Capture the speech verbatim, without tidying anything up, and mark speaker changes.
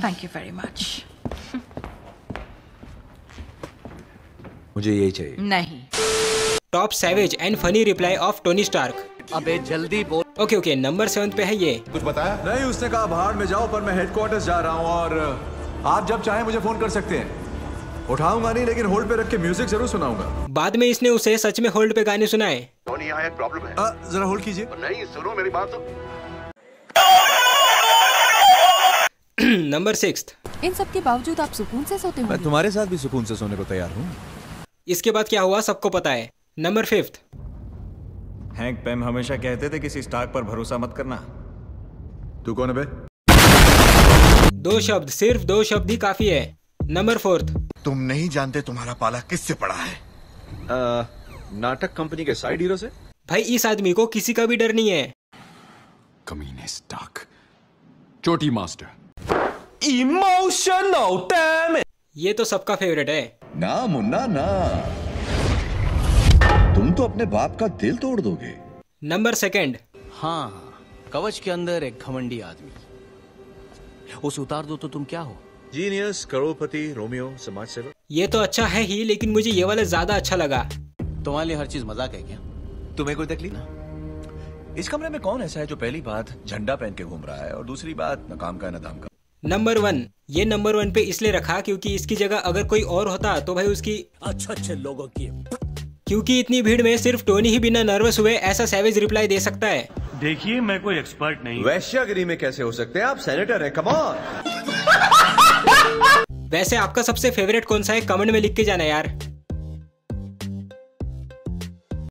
Speaker 1: Thank you very much.
Speaker 2: मुझे यही चाहिए।
Speaker 1: नहीं।
Speaker 3: Top savage and funny reply of Tony Stark.
Speaker 4: अबे जल्दी बोल।
Speaker 3: ओके ओके, नंबर सेवन पे है ये।
Speaker 5: कुछ बताया?
Speaker 6: नहीं, उसने कहा भाड़ में जाओ, पर मैं हेडक्वार्टर्स जा रहा हूँ और आप जब चाहे मुझे फोन कर सकते हैं। उठाऊंगा नहीं, लेकिन होल्ड पे रख के म्यूजिक जरूर सुनाऊंगा।
Speaker 3: बाद में इसने उसे सच में होल्ड पे गाने सुनाए।
Speaker 5: टोनी, यहाँ एक प्रॉब्लम है।
Speaker 6: आ, जरा होल्ड कीजिए।
Speaker 5: नहीं, सुनो मेरी बात तो।
Speaker 3: Number six.
Speaker 7: इन सब के बावजूद आप सुकून से सोते हो?
Speaker 6: मैं तुम्हारे साथ भी सुकून से सोने को तैयार हूँ।
Speaker 3: इसके बाद क्या हुआ सबको पता है। Number fifth.
Speaker 8: हैंक पेम हमेशा कहते थे किसी स्टार्क पर भरोसा मत करना।
Speaker 6: तू कौन है बे?
Speaker 3: दो शब्द, सिर्फ दो शब्द ही काफी है। Number fourth.
Speaker 5: तुम नहीं जानते तुम्हारा पाला किससे पड़ा है।
Speaker 2: आ, नाटक कंपनी के साइड हीरो से।
Speaker 3: भाई इस आदमी को किसी का भी डर नहीं है।
Speaker 9: कमीने स्टार्क, चोटी मास्टर।
Speaker 6: Emotional dam.
Speaker 3: ये तो सबका फेवरेट है।
Speaker 5: ना मुन्ना ना, तुम तो अपने बाप का दिल तोड़ दोगे।
Speaker 3: Number second.
Speaker 4: हाँ, कवच के अंदर एक घमंडी आदमी, उसे उतार दो तो तुम क्या हो?
Speaker 2: जीनियस, करोड़पति, रोमियो, समाज सेवक।
Speaker 3: ये तो अच्छा है ही, लेकिन मुझे ये वाला ज्यादा अच्छा लगा।
Speaker 4: तुम्हारे लिए हर चीज मजाक है क्या?
Speaker 6: तुम्हें कोई तकलीफ ना? इस कमरे में कौन ऐसा है जो पहली बात झंडा पहन के घूम रहा है और दूसरी बात न काम का न दाम का?
Speaker 3: Number one. ये नंबर वन पे इसलिए रखा क्योंकि इसकी जगह अगर कोई और होता तो भाई उसकी
Speaker 4: अच्छे अच्छे लोगों की,
Speaker 3: क्योंकि इतनी भीड़ में सिर्फ टोनी ही बिना नर्वस हुए ऐसा सैवेज रिप्लाई दे सकता है।
Speaker 10: देखिए, मैं कोई एक्सपर्ट नहीं।
Speaker 2: वैश्यागिरी में कैसे हो सकते हैं आप? सेनेटर है, कम ऑन।
Speaker 3: वैसे आपका सबसे फेवरेट कौन सा है? कमेंट में लिख के जाना यार।